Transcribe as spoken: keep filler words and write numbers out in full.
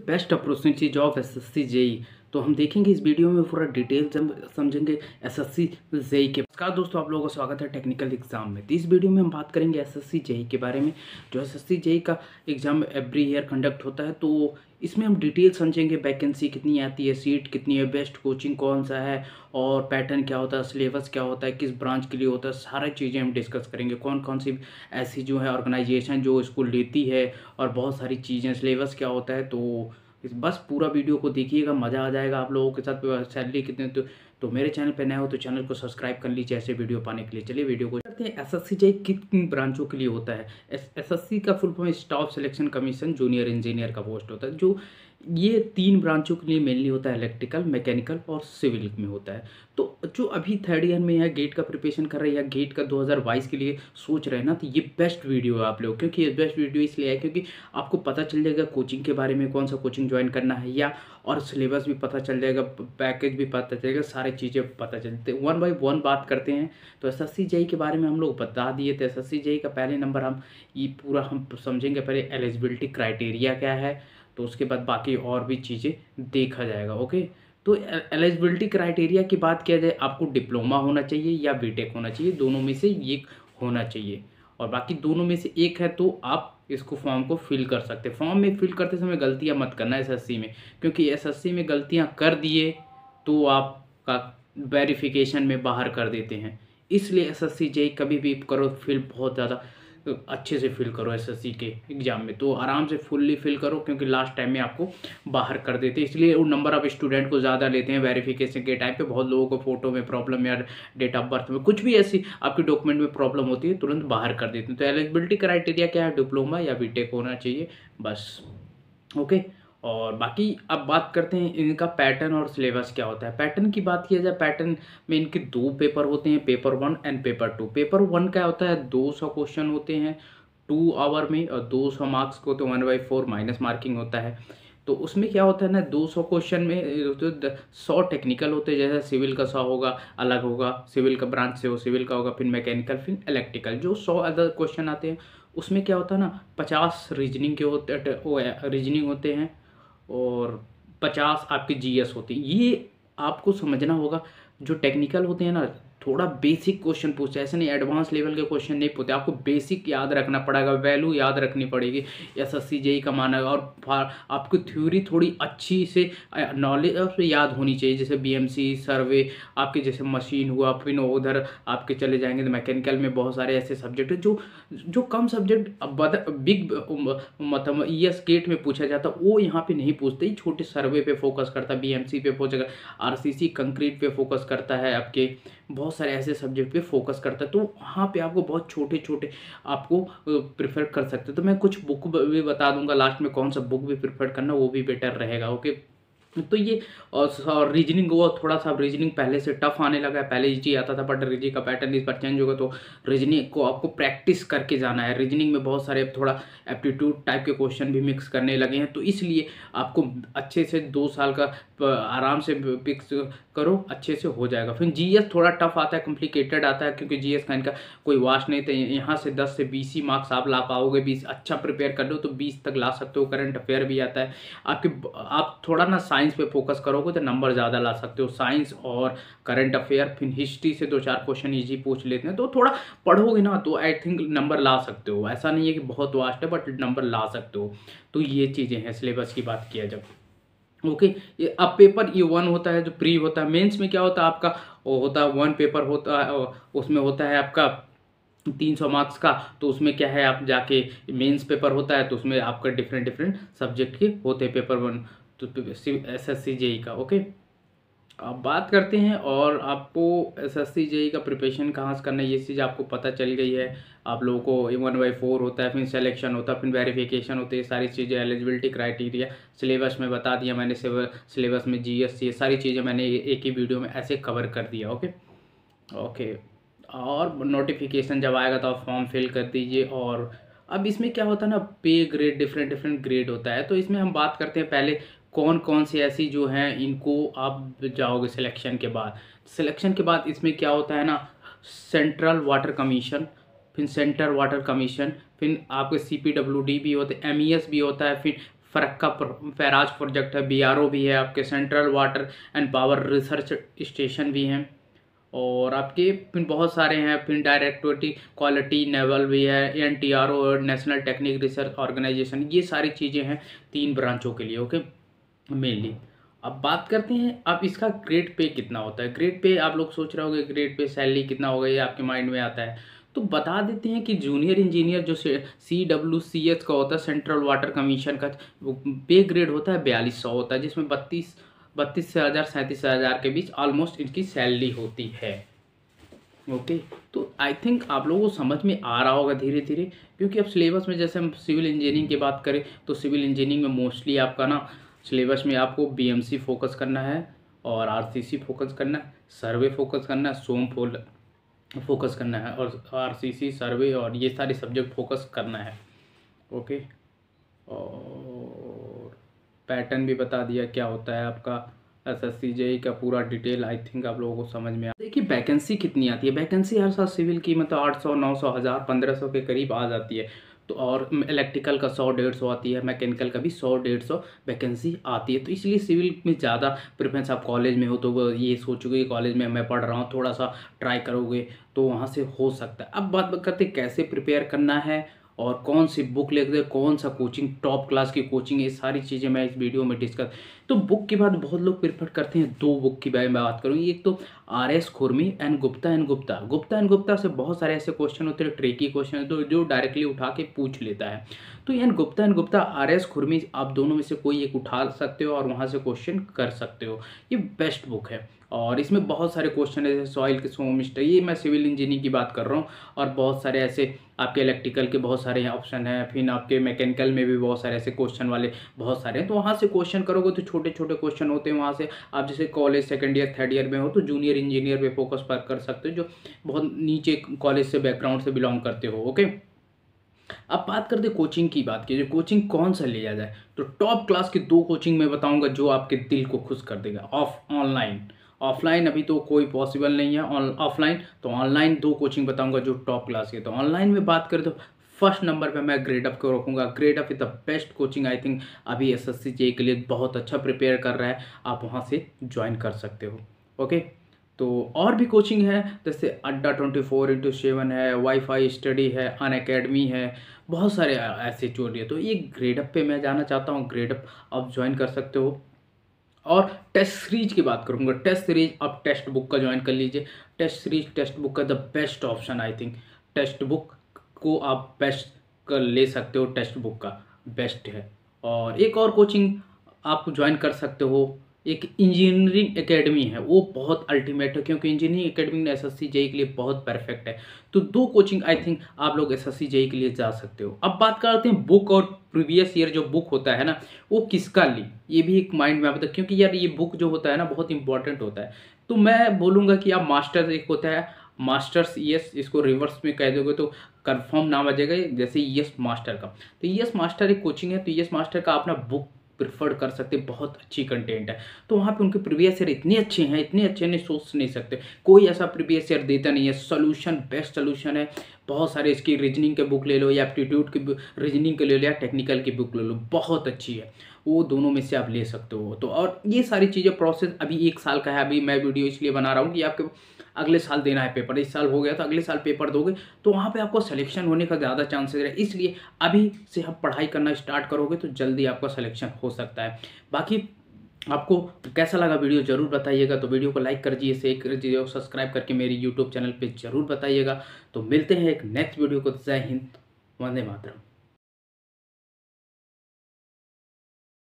Best opportunity job SSC JE. तो हम देखेंगे इस वीडियो में पूरा डिटेल हम समझेंगे एसएससी जेई के। नमस्कार दोस्तों, आप लोगों का स्वागत है टेक्निकल एग्जाम में। तो इस वीडियो में हम बात करेंगे एसएससी जेई के बारे में। जो एसएससी जेई का एग्जाम एवरी ईयर कंडक्ट होता है, तो इसमें हम डिटेल समझेंगे वैकेंसी कितनी आती है, सीट कितनी है, बेस्ट कोचिंग कौन सा है और पैटर्न क्या होता है, सिलेबस क्या होता है, किस ब्रांच के लिए होता है, सारी चीज़ें हम डिस्कस करेंगे। कौन कौन सी ऐसी जो है ऑर्गेनाइजेशन जो इसको लेती है और बहुत सारी चीज़ें, सिलेबस क्या होता है। तो इस बस पूरा वीडियो को देखिएगा, मज़ा आ जाएगा आप लोगों के साथ। सैलरी कितने तो, तो मेरे चैनल पे नए हो तो चैनल को सब्सक्राइब कर लीजिए ऐसे वीडियो पाने के लिए। चलिए वीडियो को करते हैं। एसएससी जेई कितनी ब्रांचों के लिए होता है? एसएससी का full form staff selection commission junior engineer का पोस्ट होता है, जो ये तीन ब्रांचों के लिए मेनली होता है। इलेक्ट्रिकल, मैकेनिकल और सिविल में होता है। तो जो अभी थर्ड ईयर में है, गेट का प्रिपरेशन कर रहे हैं या गेट का दो हज़ार बाईस के लिए सोच रहे हैं ना, तो ये बेस्ट वीडियो है आप लोग। क्योंकि ये बेस्ट वीडियो इसलिए है क्योंकि आपको पता चल जाएगा कोचिंग के बारे में, कौन सा कोचिंग ज्वाइन करना है, या और सिलेबस भी पता चल जाएगा, पैकेज भी पता चलेगा, सारी चीज़ें पता चलते। वन बाय वन बात करते हैं। तो एसएससी जेई के बारे में हम लोग बता दिए। तो एसएससी जेई का पहले नंबर हम ये पूरा हम समझेंगे। पहले एलिजिबिलिटी क्राइटेरिया क्या है, तो उसके बाद बाकी और भी चीज़ें देखा जाएगा। ओके, तो एलिजिबिलिटी क्राइटेरिया की बात किया जाए, आपको डिप्लोमा होना चाहिए या बीटेक होना चाहिए, दोनों में से एक होना चाहिए। और बाकी दोनों में से एक है तो आप इसको फॉर्म को फिल कर सकते हैं। फॉर्म में फिल करते समय गलतियां मत करना एसएससी में, क्योंकि एसएससी में गलतियां कर दिए तो आपका वेरिफिकेशन में बाहर कर देते हैं। इसलिए एसएससी जेई कभी भी करो फिल बहुत ज़्यादा अच्छे से फिल करो एसएससी के एग्जाम में, तो आराम से फुल्ली फिल करो, क्योंकि लास्ट टाइम में आपको बाहर कर देते हैं। इसलिए वो नंबर ऑफ स्टूडेंट को ज़्यादा लेते हैं वेरिफिकेशन के टाइम पे। बहुत लोगों को फोटो में प्रॉब्लम या डेट ऑफ बर्थ में कुछ भी ऐसी आपके डॉक्यूमेंट में प्रॉब्लम होती है, तुरंत बाहर कर देते हैं। तो एलिजिबिलिटी क्राइटेरिया क्या है? डिप्लोमा या बीटेक होना चाहिए बस। ओके, और बाकी अब बात करते हैं इनका पैटर्न और सिलेबस क्या होता है। पैटर्न की बात किया जाए, पैटर्न में इनके दो पेपर होते हैं, paper one and paper two. Paper one क्या होता है? दो सौ क्वेश्चन होते हैं टू आवर में, और दो सौ मार्क्स को तो one by four minus marking होता है। तो उसमें क्या होता है ना, दो सौ क्वेश्चन में तो सौ टेक्निकल होते हैं, जैसे सिविल का सौ होगा, अलग होगा, सिविल का ब्रांच से वो सिविल का होगा, फिर मैकेनिकल, फिर इलेक्ट्रिकल। जो सौ अदर क्वेश्चन आते हैं उसमें क्या होता है ना, पचास रीजनिंग के होते रीजनिंग होते हैं और पचास आपके जीएस होते हैं। ये आपको समझना होगा। जो टेक्निकल होते हैं ना, थोड़ा बेसिक क्वेश्चन पूछते हैं, ऐसे नहीं एडवांस लेवल के क्वेश्चन नहीं पूछते। आपको बेसिक याद रखना पड़ेगा, वैल्यू याद रखनी पड़ेगी एसएससी जेई का माना है। और आपको थ्योरी थोड़ी अच्छी से नॉलेज याद होनी चाहिए, जैसे बीएमसी सर्वे, आपके जैसे मशीन हुआ, फिर उधर आपके चले जाएंगे तो मैकेनिकल में बहुत सारे ऐसे सब्जेक्ट है जो जो कम सब्जेक्ट बिग मतलब ईएस गेट में पूछा जाता, वो यहाँ पे नहीं पूछते ही। छोटे सर्वे पे फोकस करता है, बीएमसी पे फोकस, आरसीसी कंक्रीट पे फोकस करता है, आपके बहुत सारे ऐसे सब्जेक्ट पे फोकस करता है। तो वहाँ पे आपको बहुत छोटे छोटे आपको प्रेफर कर सकते हैं। तो मैं कुछ बुक भी बता दूंगा लास्ट में, कौन सा बुक भी प्रेफर करना वो भी बेटर रहेगा। ओके, तो ये और रीजनिंग वो थोड़ा सा रीजनिंग पहले से टफ आने लगा है। पहले इजी आता था, बट रीजनिंग का पैटर्न इस बार चेंज होगा, तो रीजनिंग को आपको प्रैक्टिस करके जाना है। रीजनिंग में बहुत सारे थोड़ा एप्टीट्यूड टाइप के क्वेश्चन भी मिक्स करने लगे हैं, तो इसलिए आपको अच्छे से दो साल का आराम से फिक्स करो, अच्छे से हो जाएगा। फिर जीएस थोड़ा टफ आता है, कॉम्प्लिकेटेड आता है, क्योंकि जीएस का इनका कोई वाश नहीं था। यहाँ से दस से बीस ही मार्क्स आप ला पाओगे। बीस अच्छा प्रिपेयर कर लो तो बीस तक ला सकते हो। करंट अफेयर भी आता है आपके। आप थोड़ा ना साइंस पे फोकस करोगे तो नंबर ज़्यादा ला सकते हो। साइंस और करंट अफेयर, फिर हिस्ट्री से दो चार क्वेश्चन इजी पूछ लेते हैं, तो थोड़ा पढ़ोगे ना तो आई थिंक नंबर ला सकते हो। ऐसा नहीं है कि बहुत वास्ट है, बट नंबर ला सकते हो। तो ये चीज़ें हैं सिलेबस की बात किया जब। ओके, ये अब पेपर ये वन होता है जो प्री होता है। मेंस में क्या होता है आपका, वो होता है वन पेपर होता है, उसमें होता है आपका तीन सौ मार्क्स का। तो उसमें क्या है, आप जाके मेंस पेपर होता है, तो उसमें आपका डिफरेंट डिफरेंट सब्जेक्ट के होते हैं पेपर वन, तो एसएससी जेई का। ओके, अब बात करते हैं और आपको एसएससी जेई का प्रिपरेशन कहाँ से करना है, ये चीज़ आपको पता चल गई है। आप लोगों को वन बाई फोर होता है, फिर सिलेक्शन होता है, फिर वेरिफिकेशन होती है, सारी चीज़ें एलिजिबिलिटी क्राइटेरिया सिलेबस में बता दिया मैंने। सिलेबस में जीएस ये सारी चीज़ें मैंने एक ही वीडियो में ऐसे कवर कर दिया। ओके ओके, और नोटिफिकेशन जब आएगा तो आप फॉर्म फिल कर दीजिए। और अब इसमें क्या होता है ना, पे ग्रेड डिफरेंट डिफरेंट ग्रेड होता है। तो इसमें हम बात करते हैं पहले कौन कौन सी ऐसी जो हैं इनको आप जाओगे सिलेक्शन के बाद। सिलेक्शन के बाद इसमें क्या होता है ना, सेंट्रल वाटर कमीशन, फिर सेंटर वाटर कमीशन, फिर आपके सी पी डब्ल्यू डी भी होते हैं, एम ई एस भी होता है, फिर फरक्का फैराज प्रोजेक्ट है, बी आर ओ भी है, आपके central water and power research station भी हैं, और आपके फिर बहुत सारे हैं, फिर डायरेक्टोरेट क्वालिटी नेवल भी है, एन टी आर ओ और नेशनल टेक्निक रिसर्च ऑर्गेनाइजेशन, ये सारी चीज़ें हैं तीन ब्रांचों के लिए। ओके, मेनली अब बात करते हैं अब इसका ग्रेड पे कितना होता है। ग्रेड पे आप लोग सोच रहे होंगे ग्रेड पे सैलरी कितना होगा, ये आपके माइंड में आता है, तो बता देते हैं कि जूनियर इंजीनियर जो सी डब्ल्यू सी एच का होता है, सेंट्रल वाटर कमीशन का, पे ग्रेड होता है बयालीस सौ होता है, जिसमें बत्तीस बत्तीस से हज़ार सैंतीस हज़ार के बीच ऑलमोस्ट इनकी सैलरी होती है। ओके, तो आई थिंक आप लोगों को समझ में आ रहा होगा धीरे धीरे, क्योंकि अब सिलेबस में जैसे हम सिविल इंजीनियरिंग की बात करें तो सिविल इंजीनियरिंग में मोस्टली आपका ना सिलेबस में आपको बी एम सी फोकस करना है, और आर सी सी फोकस करना है, सर्वे फोकस करना है, सोम फोल फोकस करना है, और आर सी सी सर्वे और ये सारे सब्जेक्ट फोकस करना है। ओके, और पैटर्न भी बता दिया क्या होता है आपका एस एस सी जे ई का पूरा डिटेल, आई थिंक आप लोगों को समझ में आ। देखिए वैकेंसी कितनी आती है, वैकेंसी हर साल सिविल की मतलब आठ सौ नौ सौ हज़ार पंद्रह सौ के करीब आ जाती है, तो और इलेक्ट्रिकल का सौ डेढ़ सौ आती है, मैकेनिकल का भी सौ डेढ़ सौ वैकेंसी आती है। तो इसलिए सिविल में ज़्यादा प्रेफरेंस, आप कॉलेज में हो तो वो ये सोचोगे कि कॉलेज में मैं पढ़ रहा हूँ, थोड़ा सा ट्राई करोगे तो वहाँ से हो सकता है। अब बात करते कैसे प्रिपेयर करना है और कौन सी बुक लेते, कौन सा कोचिंग टॉप क्लास की कोचिंग, ये सारी चीज़ें मैं इस वीडियो में डिस्कस। तो बुक के बाद बहुत लोग प्रेफर करते हैं, दो बुक की बारे में बात करूँगी। एक तो R S Khurmi and Gupta and Gupta Gupta and Gupta से बहुत सारे ऐसे क्वेश्चन होते हैं, ट्रिकी क्वेश्चन है तो जो डायरेक्टली उठा के पूछ लेता है। तो and Gupta and Gupta R S Khurmi आप दोनों में से कोई एक उठा सकते हो और वहाँ से क्वेश्चन कर सकते हो, ये बेस्ट बुक है। और इसमें बहुत सारे क्वेश्चन है, जैसे सॉइल के सोमिस्टर, ये मैं सिविल इंजीनियरिंग की बात कर रहा हूँ, और बहुत सारे ऐसे आपके इलेक्ट्रिकल के बहुत सारे ऑप्शन हैं, फिर आपके मैकेनिकल में भी बहुत सारे ऐसे क्वेश्चन वाले बहुत सारे हैं। तो वहाँ से क्वेश्चन करोगे तो छोटे छोटे क्वेश्चन होते हैं, वहाँ से आप जैसे college second year third year में हो तो जूनियर इंजीनियर पे फोकस पर कर सकते हो, जो बहुत नीचे कॉलेज से बैकग्राउंड से बिलोंग करते हो। ओके, अब बात करते कोचिंग की। बात कीजिए कोचिंग कौन सा लिया जाए, तो टॉप क्लास की दो कोचिंग मैं बताऊंगा जो आपके दिल को खुश कर देगा। ऑफ ऑनलाइन ऑफलाइन अभी तो कोई पॉसिबल नहीं है, ऑफलाइन तो ऑनलाइन दो कोचिंग बताऊंगा जो टॉप क्लास के। तो ऑनलाइन में बात करें तो फर्स्ट नंबर पे मैं ग्रेडअप को रखूंगा। Gradeup is the best coaching, I think अभी एस एस सी जे के लिए बहुत अच्छा प्रिपेयर कर रहा है, आप वहाँ से ज्वाइन कर सकते हो। ओके, तो और भी कोचिंग है जैसे Adda twenty four into seven है, वाईफाई स्टडी है, अन अकेडमी है, बहुत सारे ऐसे चोरी है। तो ये ग्रेडअप पे मैं जाना चाहता हूँ, ग्रेडअप आप ज्वाइन कर सकते हो। और टेस्ट सीरीज की बात करूंगा, टेस्ट सीरीज आप टेक्स्ट बुक का ज्वाइन कर लीजिए। टेस्ट सीरीज टेक्स्ट बुक का the best option, I think text book को आप बेस्ट कर ले सकते हो, टेक्स्ट बुक का बेस्ट है। और एक और कोचिंग आप ज्वाइन कर सकते हो, एक इंजीनियरिंग एकेडमी है, वो बहुत अल्टीमेट है, क्योंकि engineering academy S S C J E के लिए बहुत परफेक्ट है। तो दो कोचिंग आई थिंक आप लोग S S C J E के लिए जा सकते हो। अब बात करते हैं बुक और प्रीवियस ईयर जो बुक होता है ना, वो किसका ली, ये भी एक माइंड में आता है, क्योंकि यार ये बुक जो होता है ना बहुत इंपॉर्टेंट होता है। तो मैं बोलूँगा कि आप मास्टर्स एक होता है मास्टर्स यस, इसको रिवर्स में कह दोगे तो कंफर्म नाम आ जाएगा, जैसे यस मास्टर का। तो यस मास्टर एक कोचिंग है, तो यस मास्टर का अपना बुक प्रिफर कर सकते, बहुत अच्छी कंटेंट है। तो वहाँ पे उनके प्रीवियस ईयर इतने अच्छे हैं, इतने अच्छे नहीं सोच नहीं सकते, कोई ऐसा प्रीवियस ईयर देता नहीं है। सोल्यूशन बेस्ट सोल्यूशन है, बहुत सारे इसकी रीजनिंग के बुक ले लो, या एप्टीट्यूड की रीजनिंग के ले लो, या टेक्निकल की बुक ले लो, बहुत अच्छी है, वो दोनों में से आप ले सकते हो। तो और ये सारी चीज़ें प्रोसेस अभी एक साल का है, अभी मैं वीडियो इसलिए बना रहा हूँ कि आपके अगले साल देना है पेपर, इस साल हो गया तो अगले साल पेपर दोगे तो वहाँ पे आपको सिलेक्शन होने का ज़्यादा चांसेस है। इसलिए अभी से आप पढ़ाई करना स्टार्ट करोगे तो जल्दी आपका सिलेक्शन हो सकता है। बाकी आपको कैसा लगा वीडियो ज़रूर बताइएगा, तो वीडियो को लाइक कर दीजिए, शेयर कर दीजिए और सब्सक्राइब करके मेरी यूट्यूब चैनल पर ज़रूर बताइएगा। तो मिलते हैं एक नेक्स्ट वीडियो को। जय हिंद, वंदे मातरम।